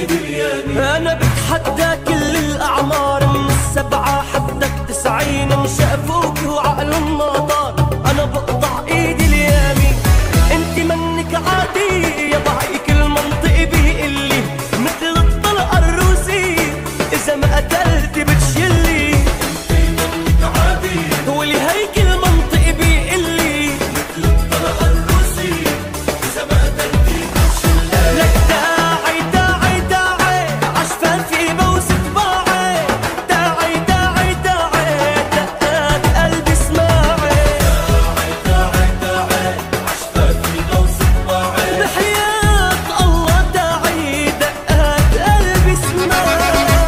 ايد اليمين. انا بتحدى كل الاعمار من 7 حتى 90 ان شافوك وعقلهم ما طار. انا بقطع ايدي اليمين. انت منك عادية بعيك المنطق بيقلي مثل الطلقة الروسية اذا ما قتلت بتشلي. انت منك عادية ولهيك المنطق بيقلي مثل الطلقة الروسية اذا ما قتلتي بتشلي. لك داعي داعي داعي عشفافي بوسط باعي. داعي داعي داعي دقات قلبي اسماعي. داعي داعي عشفافي بوسط باعي. بحياة الله داعي دقات قلبي اسماعي.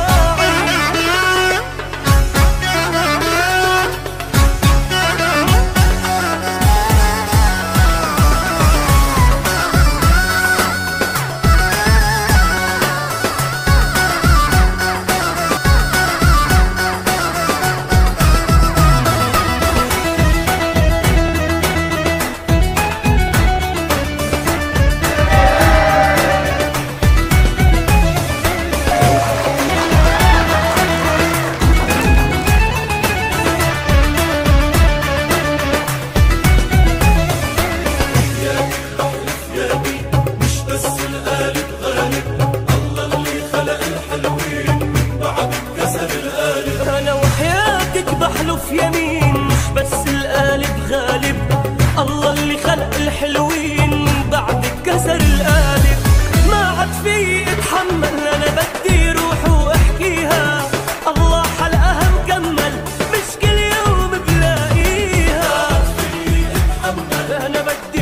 مش بس القالب غالب، الله اللي خلق الحلوين من بعد كسر القالب. أنا وحياتك بحلف يمين مش بس القالب غالب. الله اللي خلق الحلوين من بعد كسر القالب. ما عاد في اتحمل أنا بدي روح واحكيها. الله حلقها مكمل مش كل يوم بلاقيها. في اتحمل أنا بدي